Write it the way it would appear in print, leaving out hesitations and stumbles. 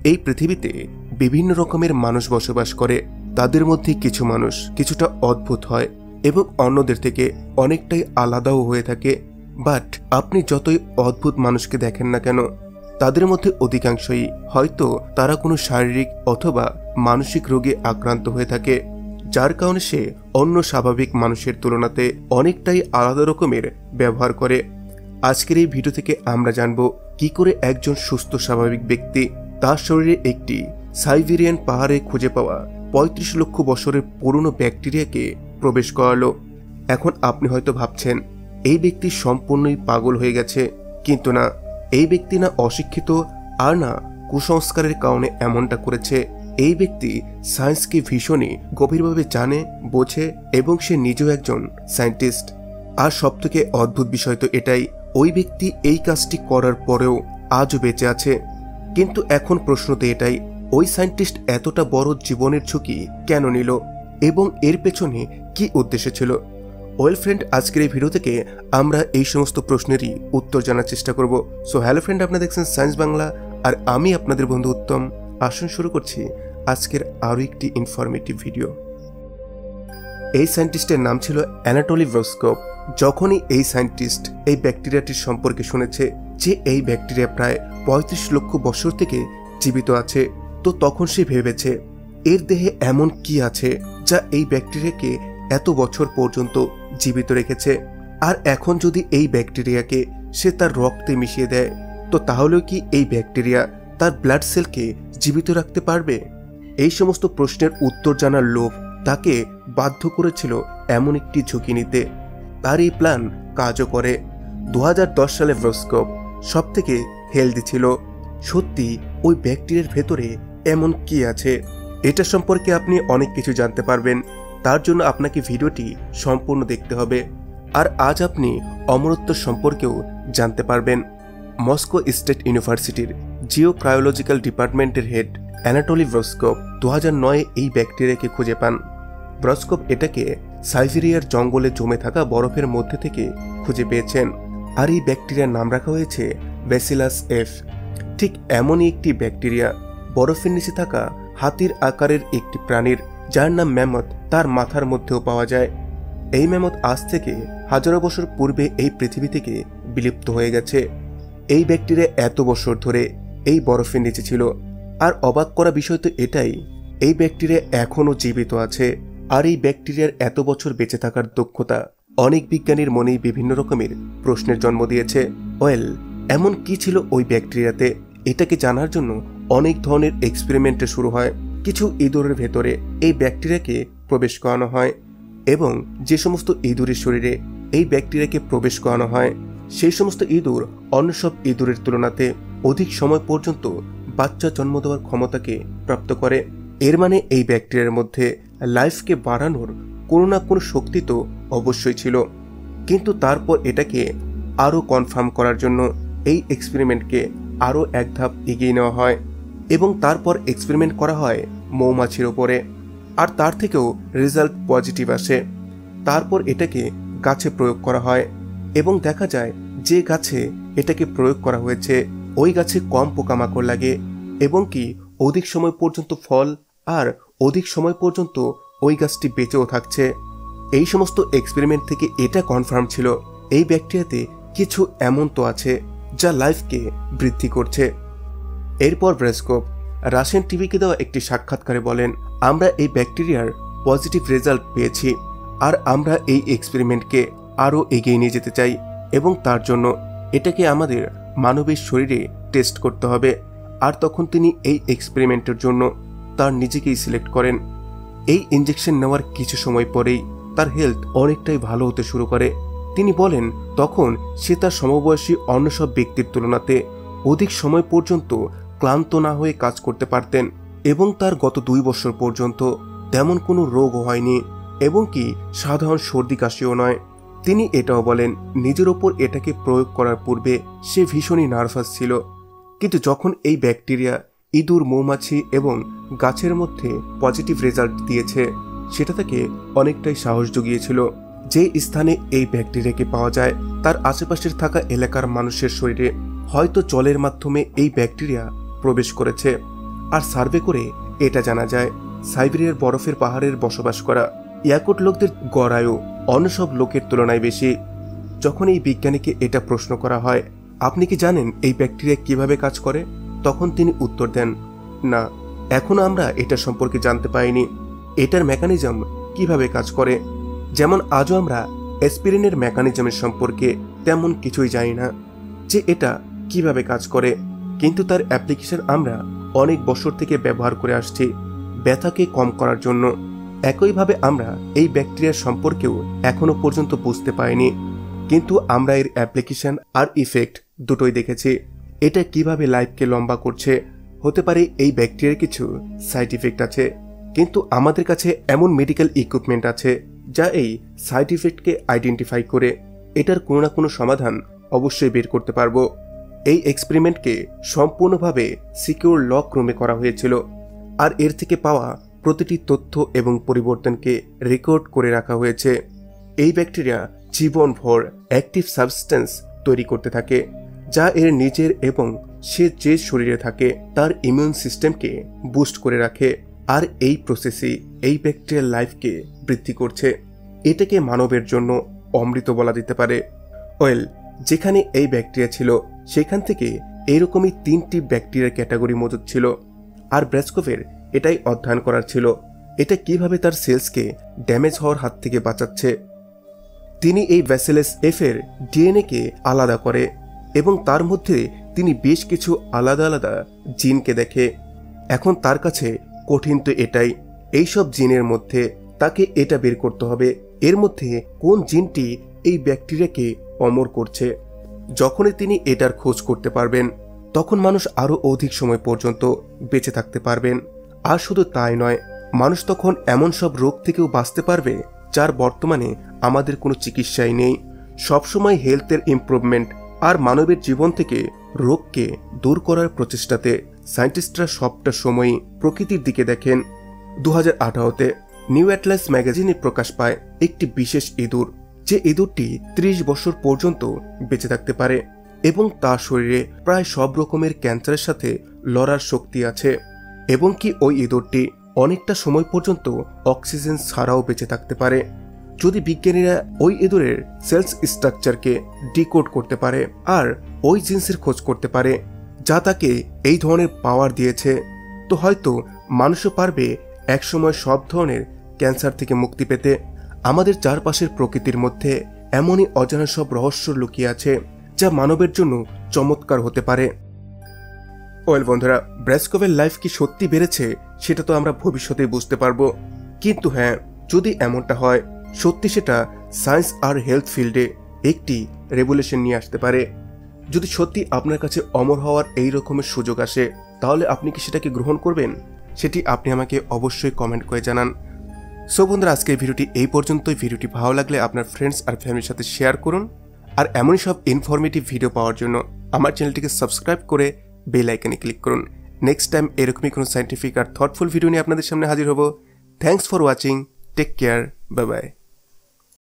এই পৃথিবীতে বিভিন্ন রকমের মানুষ বসবাস করে। তাদের মধ্যে কিছু মানুষ কিছুটা অদ্ভুত হয় এবং অন্যদের থেকে অনেকটাই আলাদাও হয়ে থাকে। বাট আপনি যতই অদ্ভুত মানুষকে দেখেন না কেন, তাদের মধ্যে অধিকাংশই হয়তো তারা কোনো শারীরিক অথবা মানসিক রোগে আক্রান্ত হয়ে থাকে, যার কারণে সে অন্য স্বাভাবিক মানুষের তুলনাতে অনেকটাই আলাদা রকমের ব্যবহার করে। আজকের এই ভিডিও থেকে আমরা জানব কি করে একজন সুস্থ স্বাভাবিক ব্যক্তি তার শরীরে একটি সাইবেরিয়ান পাহাড়ে খুঁজে পাওয়া ৩৫ লক্ষ বছরের পুরনো ব্যাকটেরিয়াকে প্রবেশ করালো। এখন আপনি হয়তো ভাবছেন এই ব্যক্তি সম্পূর্ণই পাগল হয়ে গেছে, কিন্তু না, এই ব্যক্তি না অশিক্ষিত আর না কুসংস্কারের কারণে এমনটা করেছে। এই ব্যক্তি সায়েন্সকে ভীষণই গভীরভাবে জানে, বোঝে এবং সে নিজেও একজন সায়েন্টিস্ট। আর সবথেকে অদ্ভুত বিষয় তো এটাই, ওই ব্যক্তি এই কাজটি করার পরেও আজও বেঁচে আছে। কিন্তু এখন প্রশ্ন তো এটাই, ওই সায়েন্টিস্ট এতটা বড় জীবনের ঝুঁকি কেন নিল এবং এর পেছনে কি উদ্দেশ্য ছিল? ওয়েল ফ্রেন্ড, আজকের এই ভিডিও থেকে আমরা এই সমস্ত প্রশ্নেরই উত্তর জানার চেষ্টা করব। সো হ্যালো ফ্রেন্ড, আপনারা দেখছেন সায়েন্স বাংলা আর আমি আপনাদের বন্ধু উত্তম। আসুন শুরু করছি আজকের আরও একটি ইনফরমেটিভ ভিডিও। এই সায়েন্টিস্টের নাম ছিল অ্যানাটোলি ভ্রস্কভ। যখনই এই সায়েন্টিস্ট এই ব্যাকটেরিয়াটির সম্পর্কে শুনেছে যে এই ব্যাকটেরিয়া প্রায় ৩৫ লক্ষ বছর থেকে জীবিত আছে, তো তখন সে ভেবেছে এর দেহে এমন কি আছে যা এই ব্যাকটেরিয়াকে এত বছর পর্যন্ত জীবিত রেখেছে। আর এখন যদি এই ব্যাকটেরিয়াকে সে তার রক্তে মিশিয়ে দেয়, তো তাহলেও কি এই ব্যাকটেরিয়া তার ব্লাড সেলকে জীবিত রাখতে পারবে? এই সমস্ত প্রশ্নের উত্তর জানার লোভ তাকে বাধ্য করেছিল এমন একটি ঝুঁকি নিতে। তার এই প্ল্যান কাজও করে। 2010 সালে ভ্রস্কভ সব থেকে হেলদি ছিল। সত্যি ওই ব্যাকটেরিয়ার ভেতরে এমন কি আছে, এটা সম্পর্কে আপনি অনেক কিছু জানতে পারবেন। তার জন্য আপনাকে ভিডিওটি সম্পূর্ণ দেখতে হবে। আর আজ আপনি অমরত্ব সম্পর্কেও জানতে পারবেন। মস্কো স্টেট ইউনিভার্সিটির জিওক্রায়োলজিক্যাল ডিপার্টমেন্টের হেড অ্যানাটোলি ভ্রস্কভ 2009-এ এই ব্যাকটেরিয়াকে খুঁজে পান। ভ্রস্কভ এটাকে সাইবেরিয়ার জঙ্গলে জমে থাকা বরফের মধ্যে থেকে খুঁজে পেয়েছেন। আর এই ব্যাকটেরিয়ার নাম রাখা হয়েছে ব্যাসিলাস এফ। ঠিক এমনই একটি ব্যাকটেরিয়া বরফের নিচে থাকা হাতির আকারের একটি প্রাণীর, যার নাম ম্যামথ, তার মাথার মধ্যেও পাওয়া যায়। এই ম্যামথ আজ থেকে হাজারো বছর পূর্বে এই পৃথিবী থেকে বিলুপ্ত হয়ে গেছে। এই ব্যাকটেরিয়া এত বছর ধরে এই বরফের নিচে ছিল। আর অবাক করা বিষয় তো এটাই, এই ব্যাকটেরিয়া এখনও জীবিত আছে। আর এই ব্যাকটেরিয়ার এত বছর বেঁচে থাকার দক্ষতা অনেক বিজ্ঞানীর মনেই বিভিন্ন রকমের প্রশ্নের জন্ম দিয়েছে। ওয়েল, এমন কি ছিল ওই ব্যাকটেরিয়াতে? এটাকে জানার জন্য অনেক ধরনের এক্সপেরিমেন্টে শুরু হয়। কিছু ইঁদুরের ভেতরে এই ব্যাকটেরিয়াকে প্রবেশ করানো হয় এবং যে সমস্ত ইঁদুরের শরীরে এই ব্যাকটেরিয়াকে প্রবেশ করানো হয়, সেই সমস্ত ইঁদুর অন্য সব ইঁদুরের তুলনাতে অধিক সময় পর্যন্ত বাচ্চা জন্ম দেওয়ার ক্ষমতাকে প্রাপ্ত করে। এর মানে এই ব্যাকটেরিয়ার মধ্যে লাইফকে বাড়ানোর কোনো না কোনো শক্তি তো অবশ্যই ছিল। কিন্তু তারপর এটাকে আরও কনফার্ম করার জন্য এই এক্সপেরিমেন্টকে আরও এক ধাপ এগিয়ে নেওয়া হয় এবং তারপর এক্সপেরিমেন্ট করা হয় মৌমাছির ওপরে। আর তার থেকেও রেজাল্ট পজিটিভ আসে। তারপর এটাকে গাছে প্রয়োগ করা হয় এবং দেখা যায় যে গাছে এটাকে প্রয়োগ করা হয়েছে ওই গাছে কম পোকামাকড় লাগে এবং কি অধিক সময় পর্যন্ত ফল আর অধিক সময় পর্যন্ত ওই গাছটি বেঁচেও থাকছে। এই সমস্ত এক্সপেরিমেন্ট থেকে এটা কনফার্ম ছিল এই ব্যাকটেরিয়াতে কিছু এমন তো আছে যা লাইফকে বৃদ্ধি করছে। এরপর ভ্রস্কভ রাশিয়ান টিভিকে দেওয়া একটি সাক্ষাৎকারে বলেন, আমরা এই ব্যাকটেরিয়ার পজিটিভ রেজাল্ট পেয়েছি আর আমরা এই এক্সপেরিমেন্টকে আরও এগিয়ে নিয়ে যেতে চাই এবং তার জন্য এটাকে আমাদের মানবের শরীরে টেস্ট করতে হবে। আর তখন তিনি এই এক্সপেরিমেন্টের জন্য তার নিজেকেই সিলেক্ট করেন। এই ইনজেকশন নেওয়ার কিছু সময় পরেই তার হেলথ অনেকটাই ভালো হতে শুরু করে। তিনি বলেন তখন সে তার সমবয়সী অন্য সব ব্যক্তির তুলনাতে অধিক সময় পর্যন্ত ক্লান্ত না হয়ে কাজ করতে পারতেন এবং তার গত 2 বছর পর্যন্ত তেমন কোনো রোগও হয়নি এবং কি সাধারণ সর্দি কাশিও নয়। তিনি এটাও বলেন নিজের ওপর এটাকে প্রয়োগ করার পূর্বে সে ভীষণই নার্ভাস ছিল, কিন্তু যখন এই ব্যাকটেরিয়া ইঁদুর, মৌমাছি এবং গাছের মধ্যে পজিটিভ রেজাল্ট দিয়েছে, সেটা থেকে অনেকটাই সাহস জুগিয়েছিল। যে স্থানে এই ব্যাকটেরিয়াকে পাওয়া যায় তার আশেপাশের থাকা এলাকার মানুষের শরীরে হয়তো জলের মাধ্যমে এই ব্যাকটেরিয়া প্রবেশ করেছে। আর সার্ভে করে এটা জানা যায় সাইবেরিয়ার বরফের পাহাড়ের বসবাস করা ইয়াকুট লোকদের গড় আয়ু অন্য সব লোকের তুলনায় বেশি। যখন এই বিজ্ঞানীকে এটা প্রশ্ন করা হয়, আপনি কি জানেন এই ব্যাকটেরিয়া কিভাবে কাজ করে, তখন তিনি উত্তর দেন, না, এখনো আমরা এটা সম্পর্কে জানতে পাইনি। এটার মেকানিজম কিভাবে কাজ করে, যেমন আজও আমরা অ্যাসপিরিনের মেকানিজমের সম্পর্কে তেমন কিছুই জানি না, যে এটা কিভাবে কাজ করে, কিন্তু তার অ্যাপ্লিকেশন আমরা অনেক বছর থেকে ব্যবহার করে আসছি ব্যথাকে কম করার জন্য। একইভাবে আমরা এই ব্যাকটেরিয়ার সম্পর্কেও এখনো পর্যন্ত বুঝতে পাইনি, কিন্তু আমরা এর অ্যাপ্লিকেশন আর ইফেক্ট দুটোই দেখেছি। এটা কিভাবে লাইফকে লম্বা করছে। হতে পারে এই ব্যাকটেরিয়ার কিছু সাইড ইফেক্ট আছে, কিন্তু আমাদের কাছে এমন মেডিকেল ইকুইপমেন্ট আছে যা এই সাইড ইফেক্টকে আইডেন্টিফাই করে এটার কোনো না কোনো সমাধান অবশ্যই বের করতে পারবো। এই এক্সপেরিমেন্টকে সম্পূর্ণভাবে সিকিউর লক রুমে করা হয়েছিল, আর এর থেকে পাওয়া প্রতিটি তথ্য এবং পরিবর্তনকে রেকর্ড করে রাখা হয়েছে। এই ব্যাকটেরিয়া জীবনভর অ্যাক্টিভ সাবস্টেন্স তৈরি করতে থাকে, যা এর নিজের এবং সে যে শরীরে থাকে তার ইমিউন সিস্টেমকে বুস্ট করে রাখে, আর এই প্রসেসই এই ব্যাকটেরিয়ার লাইফকে বৃদ্ধি করছে। এটাকে মানবের জন্য অমৃত বলা যেতে পারে। ওয়েল, যেখানে এই ব্যাকটেরিয়া ছিল সেখান থেকে এইরকমই 3টি ব্যাকটেরিয়ার ক্যাটাগরি মজুদ ছিল, আর ব্র্যাসকোভের এটাই অধ্যয়ন করার ছিল, এটা কিভাবে তার সেলসকে ড্যামেজ হওয়ার হাত থেকে বাঁচাচ্ছে। তিনি এই ব্যাসিলাস এফ এর ডিএনএকে আলাদা করে এবং তার মধ্যে তিনি বেশ কিছু আলাদা আলাদা জিনকে দেখে। এখন তার কাছে কঠিন তো এটাই, এইসব জিনের মধ্যে তাকে এটা বের করতে হবে এর মধ্যে কোন জিনটি এই ব্যাকটেরিয়াকে অমর করছে। যখনই তিনি এটার খোঁজ করতে পারবেন, তখন মানুষ আরও অধিক সময় পর্যন্ত বেঁচে থাকতে পারবেন। আর শুধু তাই নয়, মানুষ তখন এমন সব রোগ থেকেও বাঁচতে পারবে যার বর্তমানে আমাদের কোনো চিকিৎসাই নেই। সবসময় হেলথের ইমপ্রুভমেন্ট আর মানবের জীবন থেকে রোগকে দূর করার প্রচেষ্টাতে সায়েন্টিস্টরা সবটা সময়ই প্রকৃতির দিকে দেখেন। 2018-তে নিউ অ্যাটলাস ম্যাগাজিনে প্রকাশ পায় একটি বিশেষ ইঁদুর, যে ইঁদুরটি 30 বছর পর্যন্ত বেঁচে থাকতে পারে এবং তার শরীরে প্রায় সব রকমের ক্যান্সারের সাথে লড়ার শক্তি আছে, এবং কি ওই ইঁদুরটি অনেকটা সময় পর্যন্ত অক্সিজেন ছাড়াও বেঁচে থাকতে পারে। যদি বিজ্ঞানীরা ওই ইঁদুরের সেলস স্ট্রাকচারকে ডিকোড করতে পারে আর ওই জিন্সের খোঁজ করতে পারে যা তাকে এই ধরনের পাওয়ার দিয়েছে, তো হয়তো মানুষও পারবে একসময় সব ধরনের ক্যান্সার থেকে মুক্তি পেতে। আমাদের চারপাশের প্রকৃতির মধ্যে এমনই অজানা সব রহস্য লুকিয়ে আছে যা মানবের জন্য চমৎকার হতে পারে। ওয়েল বন্ধুরা, ব্র্যাসকোভের লাইফ কি সত্যি বেড়েছে সেটা তো আমরা ভবিষ্যতেই বুঝতে পারবো, কিন্তু হ্যাঁ, যদি এমনটা হয় সত্যি, সেটা সায়েন্স আর হেলথ ফিল্ডে একটি রেভলিউশন নিয়ে আসতে পারে। যদি সত্যি আপনার কাছে অমর হওয়ার এই রকমের সুযোগ আসে, তাহলে আপনি কি সেটাকে গ্রহণ করবেন? সেটি আপনি আমাকে অবশ্যই কমেন্ট করে জানান। সো বন্ধুরা, আজকের ভিডিওটি এই পর্যন্তই। ভিডিওটি ভালো লাগলে আপনার ফ্রেন্ডস আর ফ্যামিলির সাথে শেয়ার করুন, আর এমনই সব ইনফরমেটিভ ভিডিও পাওয়ার জন্য আমার চ্যানেলটিকে সাবস্ক্রাইব করে বেল আইকনে ক্লিক করুন। নেক্সট টাইম এরকমই কোনো সায়েন্টিফিক আর থটফুল ভিডিও নিয়ে আপনাদের সামনে হাজির হব। Thanks for watching, take care, bye by.